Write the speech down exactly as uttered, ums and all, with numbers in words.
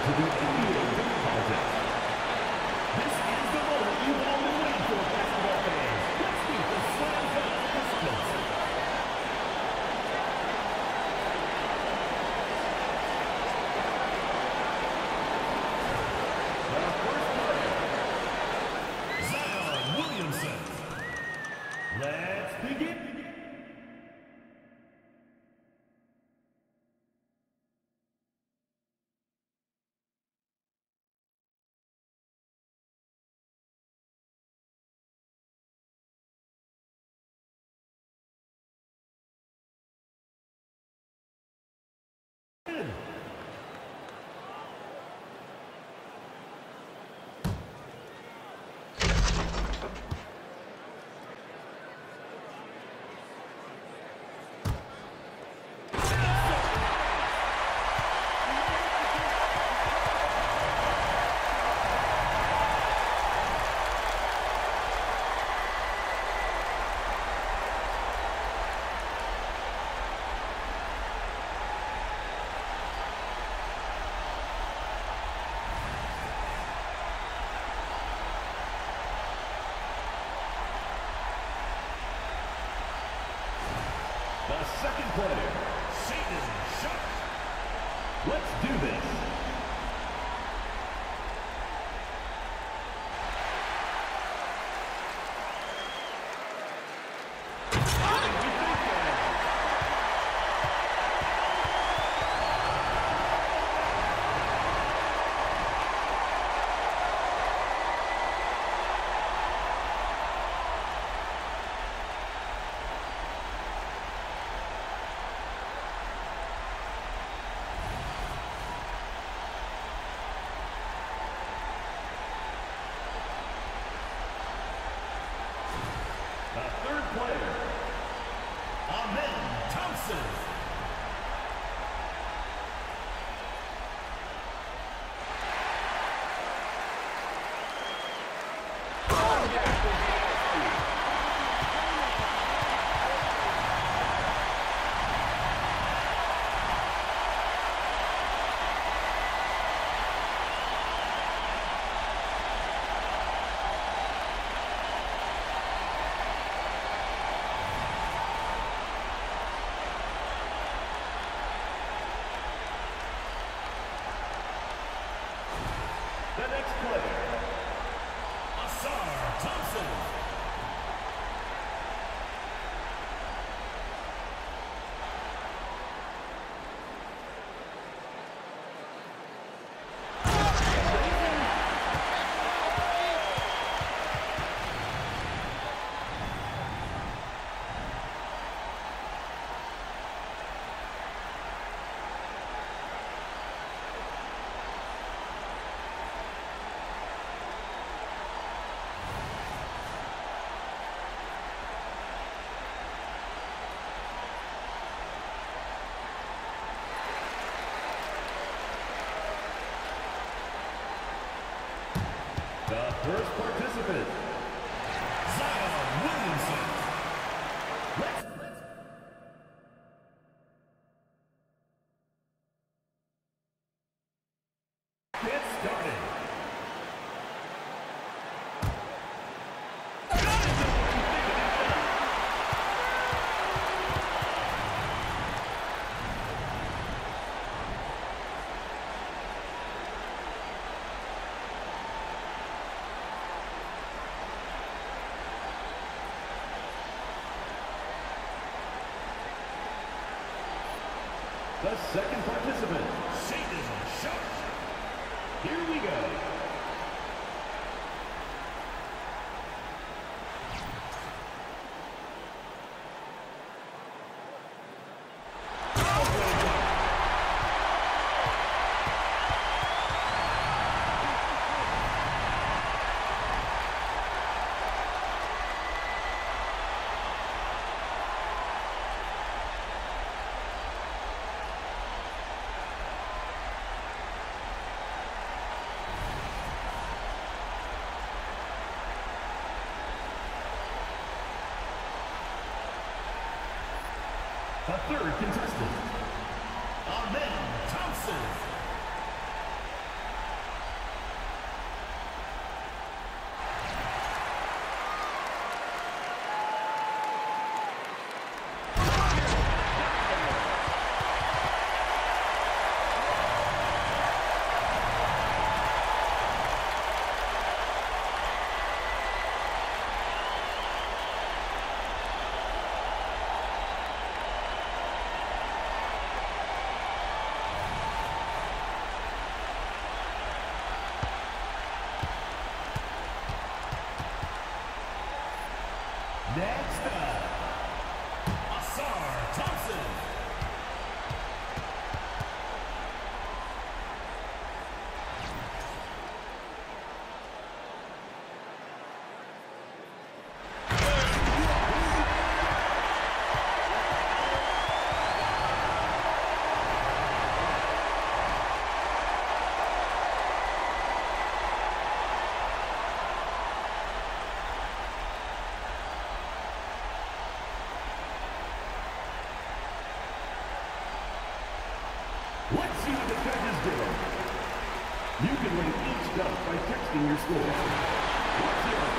to the N B A dunk contest. This is the moment you've all been waiting for, basketball fans. Let's meet the Slam Dunk participants. The first player, Zion Williamson. Let's begin. The second player, Shaedon Sharpe. Let's do this. The third player, Amen Thompson. The next player, Ausar Thompson. The first participant, Zion Williamson. Let's, let's get started. The second participant, Shaedon Sharpe. Here we go. The third contestant, Amen Thompson. see what the judges did. You can rate each dunk by texting your score. What's your